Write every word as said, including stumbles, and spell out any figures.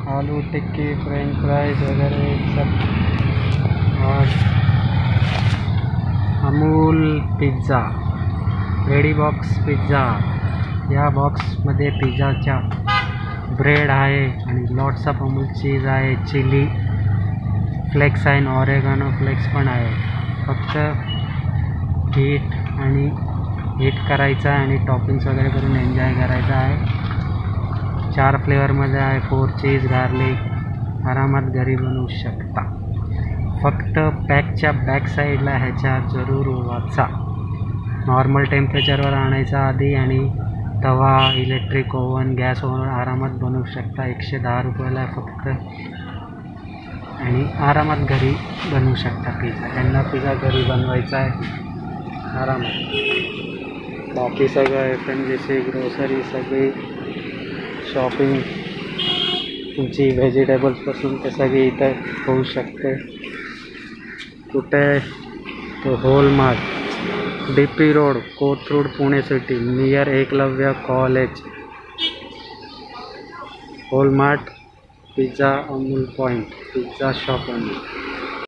आलू tikki, French fries वगैरह सब। और Amul pizza, ready box pizza. या बॉक्समध्ये पिझ्झाच्या ब्रेड आहे आणि लॉट्स ऑफ अमूल चीज आहे, चिली फ्लेक्स आहे, ऑरेगानो फ्लेक्स पण आहे। फक्त हीट आणि हीट करायचं आहे आणि टॉपिंग्स वगैरे करून एन्जॉय करायचं आहे। चार फ्लेवरमध्ये आहे, फोर चीज गार्लिक। आरामात घरी बनवू शकता। फक्त पॅकच्या बॅक साईडला ह्याच्या जरूर वाचा, नॉर्मल टेम्परेचरवर आणायचा आधी आणि तवा, इलेक्ट्रिक ओव्हन, गॅस ओव्हन आरामात बनवू शकता। एकशे दहा रुपयाला फक्त आणि आरामात घरी बनवू शकता पिझ्झा। त्यांना पिझ्झा घरी बनवायचा आहे आरामात। बाकी सगळं F M G C, grocery, सगळी शॉपिंग तुमची व्हेजिटेबल्सपासून ते सगळी इथं होऊ शकते। कुठे तो Wholemart, D P road, Kothrud, Pune city, near Eklavya college. Wholemart pizza, Amul point pizza shop.